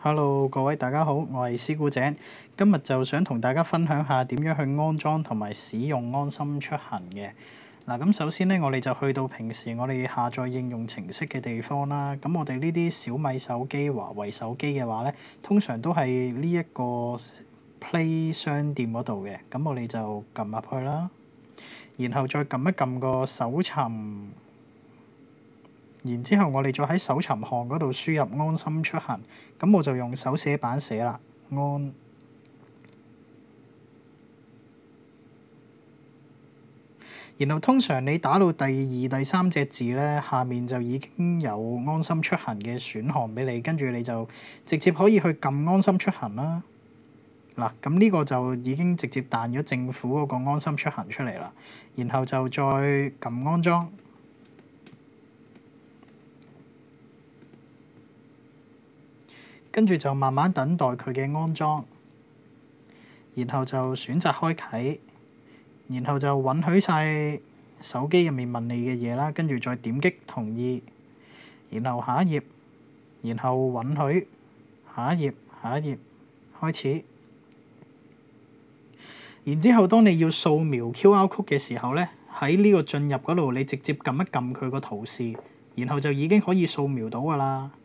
Hello，各位大家好，我係師姑井，今日就想同大家分享下點樣去安裝同埋使用安心出行嘅。嗱，咁首先咧，我哋就去到平時我哋下載應用程式嘅地方啦。咁我哋呢啲小米手機、華為手機嘅話咧，通常都係呢一個 Play 商店嗰度嘅。咁我哋就撳入去啦，然後再撳一撳個搜尋。然之後，我哋再喺搜尋項嗰度輸入安心出行，咁我就用手寫板寫啦，安。然後通常你打到第二、第三隻字咧，下面就已經有安心出行嘅選項俾你，跟住你就直接可以去撳安心出行啦。嗱，咁呢個就已經直接彈咗政府嗰個安心出行出嚟啦。然後就再撳安裝。跟住就慢慢等待佢嘅安裝，然後就選擇開啟，然後就允許晒手機入面問你嘅嘢啦，跟住再點擊同意，然後下一頁，然後允許，下一頁，下一頁，開始。然之後，當你要掃描 QR code 嘅時候咧，喺呢個進入嗰度，你直接撳一撳佢個圖示，然後就已經可以掃描到㗎啦。